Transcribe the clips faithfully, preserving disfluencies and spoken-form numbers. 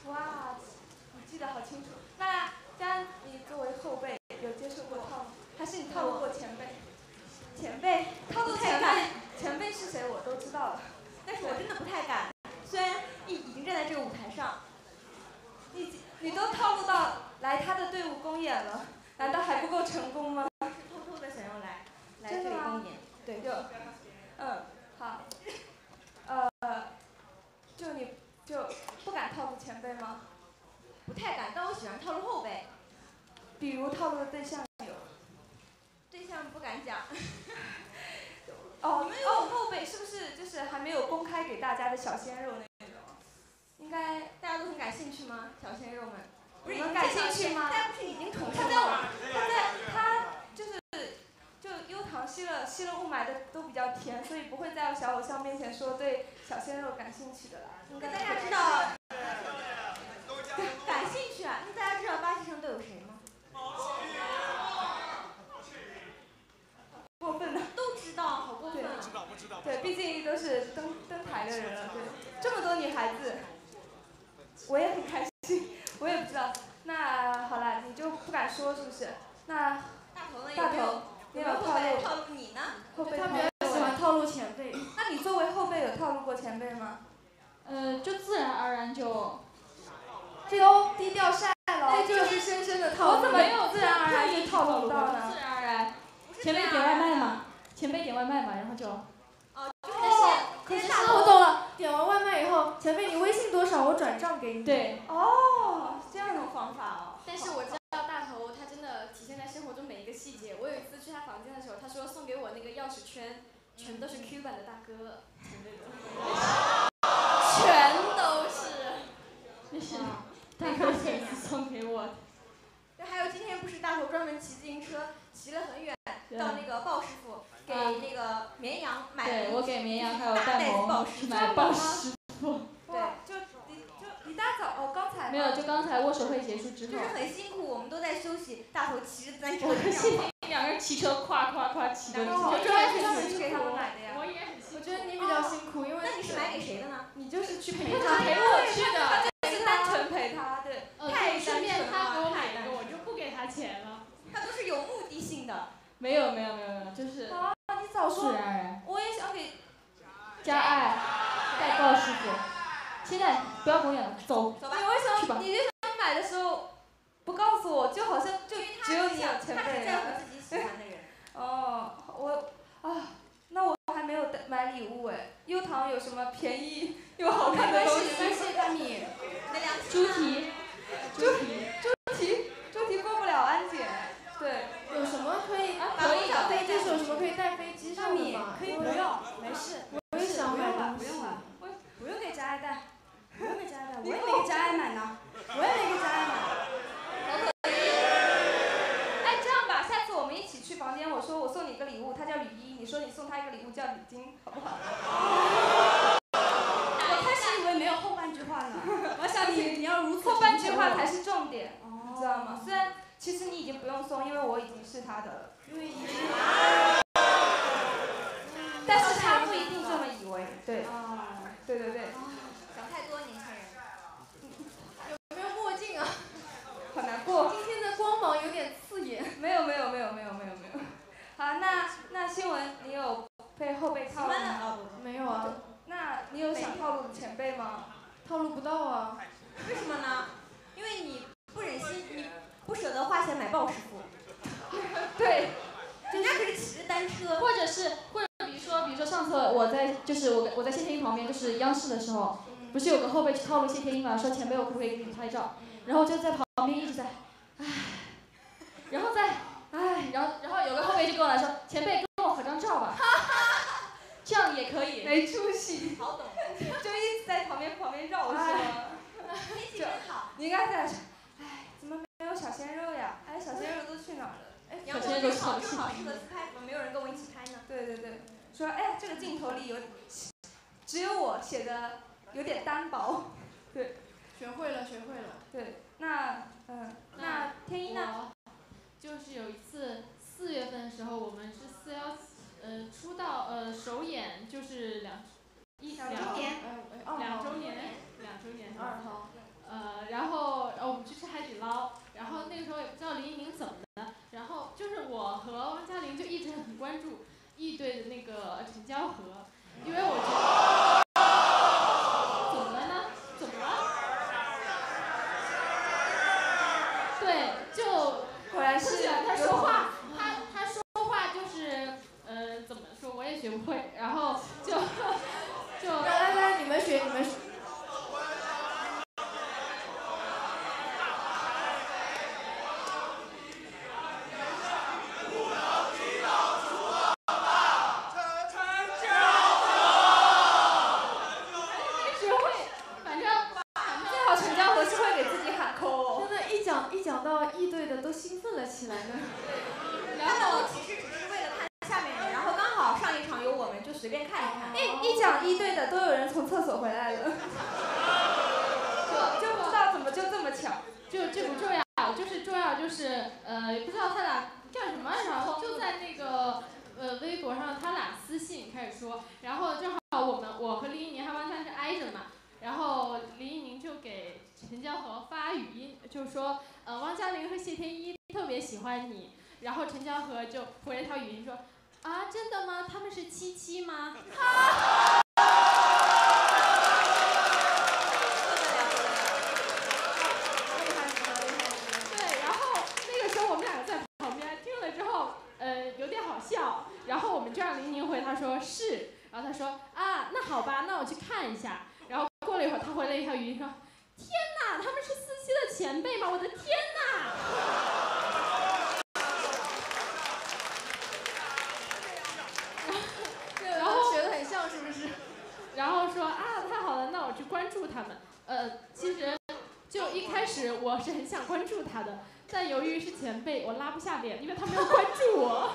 哇，你记得好清楚。那佳恩，你作为后辈，有接受过套路，还是你套路过前辈？前辈，套路前辈，前辈是谁我都知道了， 但是我真的不太敢。虽然已已经站在这个舞台上， 你你都套路到来他的队伍公演了，难道还不够成功吗？ 是偷偷的想要来来这里公演。对， 就，嗯，好，呃，就你就不敢套路前辈吗？ 不太敢，但我喜欢套路后辈。 比如套路的对象有？ 对象不敢讲。 哦，你们有后辈是不是就是还没有公开给大家的小鲜肉那种？应该大家都很感兴趣吗？小鲜肉们？不是你们感兴趣吗？ 大家不是已经重他在他在他就是就优糖吸了吸了雾霾的都比较甜，所以不会在小偶像面前说对小鲜肉感兴趣的啦。应该大家知道感兴趣啊？那大家知道巴西城都有谁吗？ 过分了。 都知道，好过分啊！ 不知道不知道。 对，毕竟都是登登台的人了，对，这么多女孩子，我也很开心，我也不知道。那好了，你就不敢说是不是？那大头呢？ 大头，你有套路？ 套路你呢？ 后辈他比较喜欢套路前辈。 那你作为后辈有套路过前辈吗？ 呃，就自然而然就。 这都低调晒了， 这就是深深的套路。 我怎么没有自然而然就套路到呢？ 自然而然。前辈点外卖嘛，前辈点外卖嘛，然后就。 哦， 但是可是我懂了，点完外卖以后，前辈你微信多少，我转账给你。 对。 哦，这样的方法哦。 但是我知道大头他真的体现在生活中每一个细节。我有一次去他房间的时候，他说送给我那个钥匙圈，全都是 Q 版的大哥，全都是。 那是大哥粉丝送给我的。 对，还有今天不是大头专门骑自行车骑了很远到那个鲍师傅给那个绵羊买了对，我给绵羊还有大戴袋子鲍萌师傅。 买鲍师傅。 对，就你就一大早哦，刚才没有，就刚才握手会结束之后。 就是很辛苦，我们都在休息，大头骑着单车。 我很辛苦，两个人骑车夸夸夸骑的。 我专门专门去给他们买的呀。 我也很辛苦。 我觉得你比较辛苦，因为。 那你是买给谁的呢？ 你就是去陪他陪我去的。 他就是单纯陪他，对。 太顺便他给我买的， 一个，我就不给他钱了。 他都是有目的性的。 没有没有没有没有，就是。 啊，你早说。 自然而然。 我也想给。 加爱，带鲍师傅。现在不要公演了，走。 走吧。 你为什么？你为什么买的时候不告诉我？就好像就只有你有前辈。 他是在乎自己喜欢的人。 哦，我啊，那我还没有买礼物哎。优糖有什么便宜又好看的东西？ 没关系，大米。 猪蹄。 猪蹄，猪蹄，猪蹄过不了安检。对。 有什么可以？ 啊， 可以的。飞机是有什么可以带飞机上的吗？ 可以不用，没事。 我也想买了，不用了，不用给佳爱带，不用给佳爱带，我也没给佳爱买呢，我也没给佳爱买。 好可惜。哎，这样吧，下次我们一起去房间，我说我送你一个礼物，它叫雨衣，你说你送他一个礼物叫礼巾，好不好？ 我开始以为没有后半句话呢，我想你你要如此。 后半句话才是重点，你知道吗？虽然其实你已经不用送，因为我已经是他的了。 因为已经。 但是他不一定这么以为，对。 啊。 对对对。 想太多，年轻人。 有没有墨镜啊？ 好难过。 今天的光芒有点刺眼。 没有没有没有没有没有没有。好，那那新闻你有被后辈套路吗？ 没有啊。 那你有想套路的前辈吗？ 套路不到啊。 为什么呢？因为你不忍心，你不舍得花钱买鲍师傅。 对。 人家可是骑着单车。 或者是或者比如说比如说上次我在就是我我在谢天一旁边就是央视的时候，不是有个后辈去套路谢天一嘛，说前辈我可不可以给你拍照，然后就在旁边一直在，唉，然后在唉，然后然后有个后辈就跟我来说，前辈跟我合张照吧，这样也可以。 没出息。 好懂。 就一直在旁边旁边绕是吗？ 天气真好。 你应该在说，唉，怎么没有小鲜肉呀？哎，小鲜肉都去哪儿了？哎， 阳光正好正好适合自拍，怎么没有人跟我一起拍呢？ 对对对，说哎，这个镜头里有，只有我写的有点单薄。对。 学会了，学会了。 对，那嗯，那天一呢？ 就是有一次四月份的时候，我们是四幺呃出道呃首演就是两一两周年， 两周年两周年二号。 呃，然后呃我们去吃海底捞，然后那个时候也不知道林依宁怎么的，然后就是我和汪嘉玲就一直很关注易队的那个陈娇和，因为我觉得怎么了呢？怎么了？对，就果然是他说话，他他说话就是呃怎么说我也学不会，然后就就来来来，你们学你们学。讲到易队的都兴奋了起来呢。 然后其实只是为了看下面的，然后刚好上一场有我们，就随便看一看。 一一讲一队的都有人从厕所回来了，就就不知道怎么就这么巧。 就这不重要，就是重要就是呃也不知道他俩干什么，然后就在那个呃微博上他俩私信开始说，然后正好我们我和林依宁还汪嘉玲是挨着嘛。然后林依宁就给陈娇和发语音，就说，呃，汪嘉玲和谢天一特别喜欢你。然后陈娇和就回了条语音说，啊，真的吗？他们是七七吗？啊！对，然后那个时候我们两个在旁边听了之后，呃，有点好笑。然后我们就让林依宁回，他说是，然后他说啊，那好吧，那我去看一下。然后过了一会儿，他回了一条语音说：“天哪，他们是四期的前辈吗？我的天哪！”然后学得很像，是不是？ 然后说啊，太好了，那我去关注他们。呃，其实就一开始我是很想关注他的，但由于是前辈，我拉不下脸，因为他没有关注我。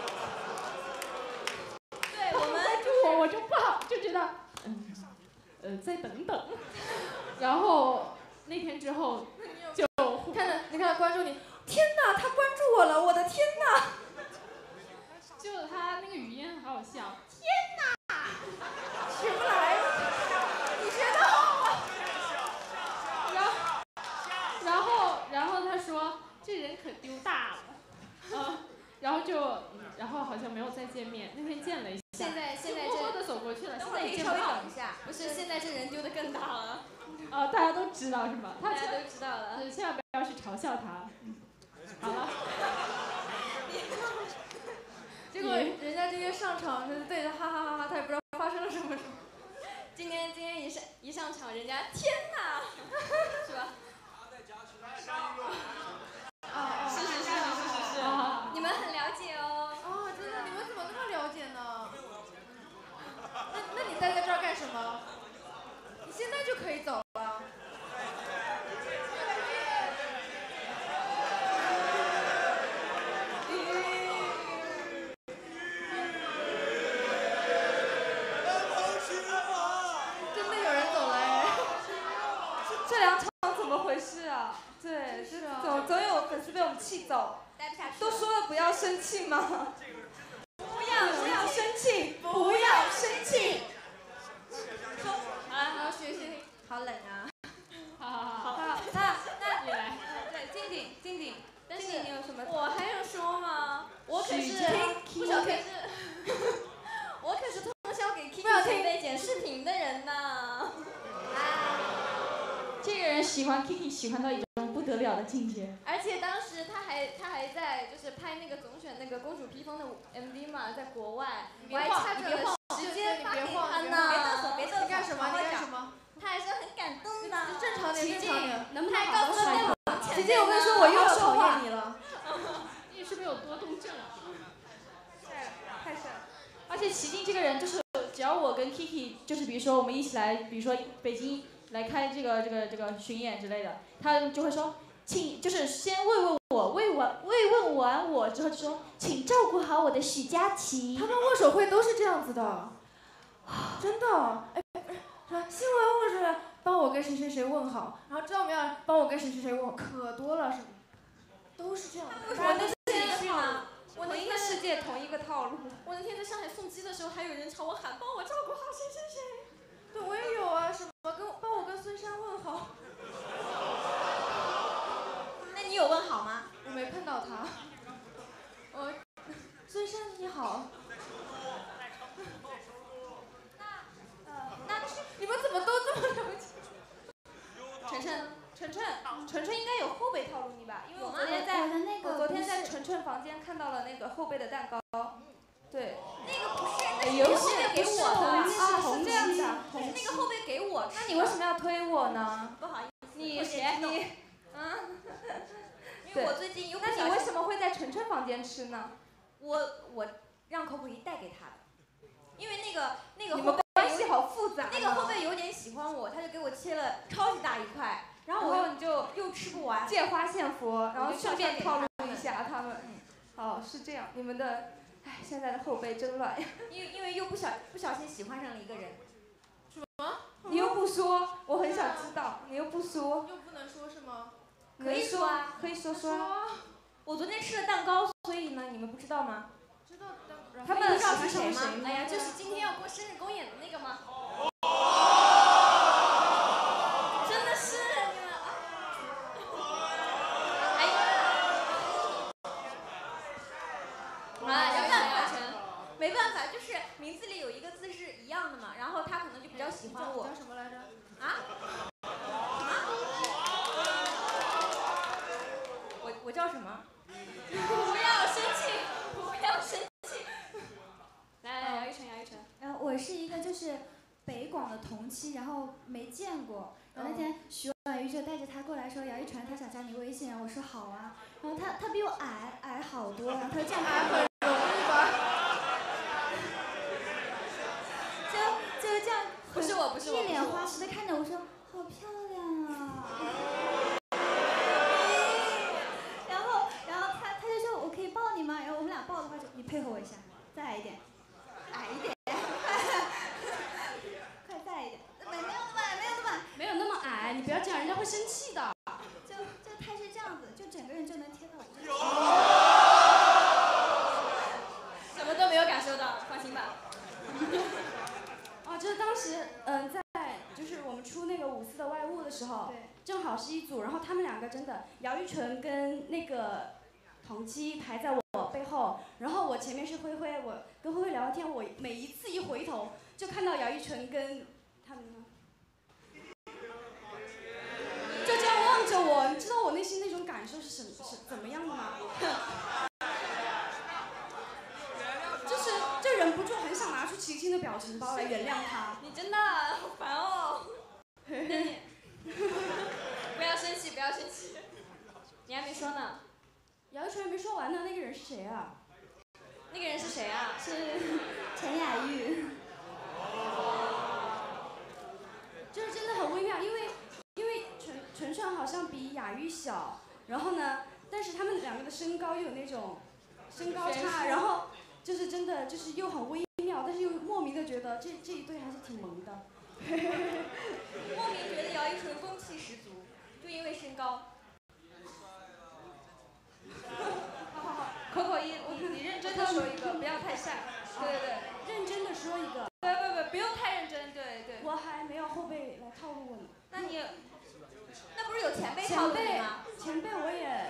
对，我们关注我，我就不好，就觉得嗯。呃，再等等。然后那天之后就看着你看关注你，天哪，他关注我了，我的天哪！ 就他那个语音好好笑，天哪， 学不来，你学得好啊。 然后，然后，然后他说这人可丢大了，嗯，然后就，然后好像没有再见面，那天见了一下。 现在现在默默的走过去了，现在可以稍微等一下。 不是，现在这人丢的更大了。 哦，大家都知道是吗？ 大家都知道了。 对，千万不要去嘲笑他。好了。 结果人家今天上场就是对着哈哈哈哈，他也不知道发生了什么。 今天今天一上一上场，人家天哪，是吧？ 啊是是是是是是。 啊， 你们很了解哦。 哦，真的，你们怎么那么了解呢？那那你待在这儿干什么？你现在就可以走了。真的有人走了哎！ 这两场怎么回事啊？对，是啊，总总有粉丝被我们气走。 待不下去。 都说了不要生气吗？ 不要不要生气，不要生气。 好了，好好学习。好冷啊！ 好好好。 好，那那你来。 对，静静静静， 但是静静你有什么？ 我还用说吗？我可是不小可是，我可是通宵给 Kiki 前辈剪视频的人呢。 这个人喜欢 Kiki 喜欢到一种不得了的境界。 而且当时他还他还在就是拍那个总选那个公主披风的 M V 嘛，在国外，我还掐准了时间发给他呢。 别嘚瑟，别嘚瑟。 你干什么？你干什么？ 他还说很感动的。 正常点，正常点。 能不能好好说话？ 姐姐，我跟你说，我又要讨厌你了。 你是不是有多动症啊？ 太帅了。 而且齐静这个人就是，只要我跟 Kiki， 就是比如说我们一起来，比如说北京来开这个这个这个巡演之类的，他就会说，请就是先慰问我，慰完慰问完我之后就说，请照顾好我的许佳琪。 他们握手会都是这样子的，真的。哎，说新闻护士帮我跟谁谁谁问好，然后赵明帮我跟谁谁谁问好，可多了，是都是这样。 我那天去吗？ 我那同一个世界，同一个套路。 我那天在上海送机的时候，还有人朝我喊，帮我照顾好谁谁谁。 对，我也有啊，什么跟帮我跟孙珊问好。 到他。我，孙生你好。 那呃，那你们怎么都这么了解？晨晨，晨晨，晨晨应该有后辈套路你吧？因为我昨天在，我昨天在晨晨房间看到了那个后辈的蛋糕。对， 那个不是，那游是后辈给我的啊，是这样子啊。 那是那个后辈给我吃的。 那你为什么要推我呢？ 不好意思， 你谁？你，啊？ 因为我最近又不小心。 那你为什么会在晨晨房间吃呢？ 我我让 Coco 带给他的，因为那个那个你们关系好复杂。 那个后辈有点喜欢我，他就给我切了超级大一块，然后我又你就又吃不完， 借花献佛，然后顺便套路一下他们。 嗯， 哦，是这样，你们的，唉，现在的后辈真乱呀。 因为因为又不小不小心喜欢上了一个人。 什么？ 你又不说，我很想知道，你又不说。 又不能说是吗？ 可以说啊， 可以说说。 我昨天吃了蛋糕，所以呢，你们不知道吗？ 知道的。 他们知道是谁吗？ 哎呀，就是今天要过生日公演的那个吗？ 真的是你们啊！ 哎呀， 没办法， 全没办法，就是名字里有一个字是一样的嘛，然后他可能就比较喜欢我。 叫什么来着？ 啊？我我叫什么？ 不要生气，不要生气。来来，姚一晨，姚一晨。 然后我是一个就是北广的同期，然后没见过。然后那天徐婉瑜就带着他过来说，姚一晨他想加你微信，然后我说好啊。然后他他比我矮矮好多，然后他就这样矮很容易吧？ 就就这样， 不是我，不是我。 一脸花痴的看着我说，好漂亮啊。然后然后他他就说我可以抱你吗？然后我们俩抱的话就你配合我一下，再矮一点。矮一点，快再矮一点，没没有那么矮，没有那么矮， 没有那么矮，你不要这样，人家会生气的。 就就他是这样子，就整个人就能贴到我这。 什么都没有感受到，放心吧。 哦，就是当时，嗯、呃，在就是我们出那个五四的外务的时候， 对， 正好是一组，然后他们两个真的，姚玉纯跟那个同期排在我背后，然后我前面是灰灰，我跟灰灰聊天，我每一次一回头就看到姚一纯跟他们呢，就这样望着我，你知道我内心那种感受是什是怎么样的吗？就是就忍不住很想拿出齐秦的表情包来原谅他。 你真的好烦哦。不要生气，不要生气。你还没说呢。 姚一纯还没说完呢，那个人是谁啊？ 那个人是谁啊？ 是陈雅玉。 就是真的很微妙，因为因为纯纯纯好像比雅玉小，然后呢，但是他们两个的身高又有那种身高差，然后就是真的就是又很微妙，但是又莫名的觉得这这一对还是挺萌的。 莫名觉得姚一纯风气十足，就因为身高。 好好好，口口一，你你认真的说一个，不要太晒。对对对， 认真的说一个。 不不不，不用太认真，对对。 我还没有后辈来套路我呢。 那你，那不是有前辈套路你吗？ 前辈我也，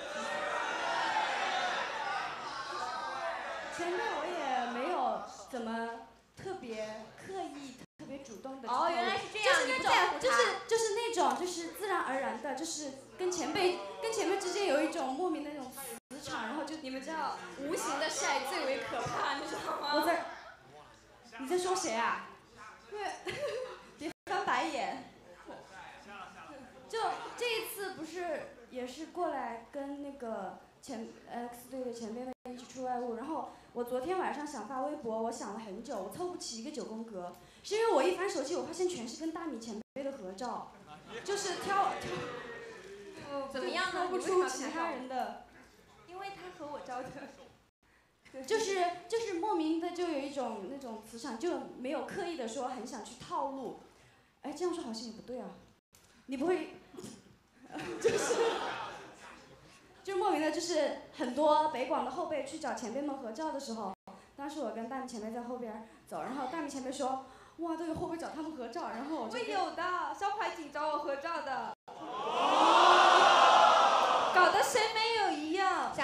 前辈我也没有怎么特别刻意、特别主动的。 哦，原来是这样， 就是那种，就是就是那种，就是自然而然的，就是跟前辈跟前辈之间有一种莫名的那种磁场，然后就你们知道，无形的晒最为可怕，你知道吗？ 我在，你在说谁啊？别翻白眼。就这一次不是也是过来跟那个前 X 队的前辈们一起出外务，然后我昨天晚上想发微博，我想了很久，我凑不齐一个九宫格，是因为我一翻手机，我发现全是跟大米前辈的合照，就是挑挑， 怎么样呢？ 挑不出其他人的， 因为他和我照的。 就是就是莫名的就有一种那种磁场，就没有刻意的说很想去套路，哎，这样说好像也不对啊，你不会，就是，就是莫名的，就是很多北广的后辈去找前辈们合照的时候，当时我跟大米前辈在后边走，然后大米前辈说，哇，都有后辈找他们合照，然后我就会有的，肖怀瑾找我合照的，搞得谁没有一样。 想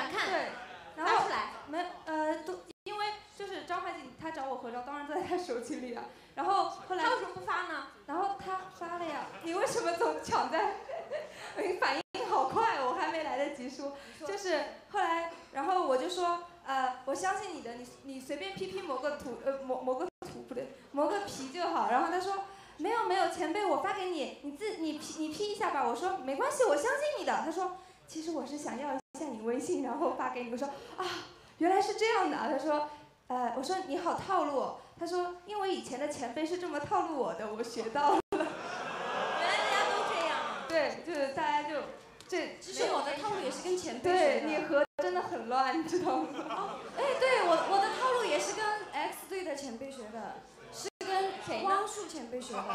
手机里啊。然后后来他为什么不发呢？ 然后他发了呀，你为什么总抢在？你反应好快，我还没来得及说，就是后来，然后我就说，呃，我相信你的，你你随便 P P 磨个图，呃磨磨个图不对，磨个皮就好。然后他说，没有没有，前辈，我发给你，你自你 P 你 P 一下吧。我说没关系，我相信你的。他说，其实我是想要一下你微信，然后发给你。我说啊，原来是这样的。他说，呃，我说你好套路哦。他说，因为以前的前辈是这么套路我的，我学到了。 原来大家都这样。 对，就是大家就，这其实我的套路也是跟前辈学对， 的。 你和真的很乱，你知道吗？ 哦，哎，对我我的套路也是跟 X 队的前辈学的，是跟光束前辈学的。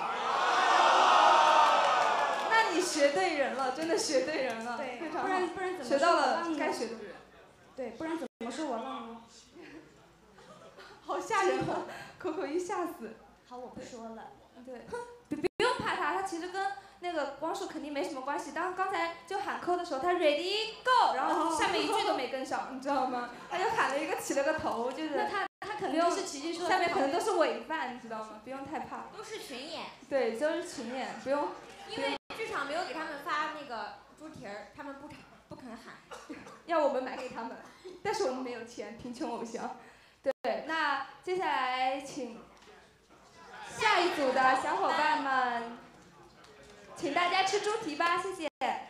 那你学对人了，真的学对人了， 对， 非常好。 不然不然怎么学到了说我浪呢该学的人。 对，不然怎么说我浪呢？ 好吓人啊！Coco 一吓死。 好，我不说了。 对，不不用怕他，他其实跟那个光束肯定没什么关系。当刚才就喊扣的时候，他 ready go， 然后下面一句都没跟上，你知道吗？他就喊了一个起了个头，就是。 那他他肯定是奇迹说。 下面可能都是伪犯，你知道吗？不用太怕。 都是群演。 对，都是群演，不用。 因为剧场没有给他们发那个猪蹄儿，他们不肯不肯喊。 要我们买给他们，但是我们没有钱，贫穷偶像。对，那接下来请下一组的小伙伴们，请大家吃猪蹄吧，谢谢。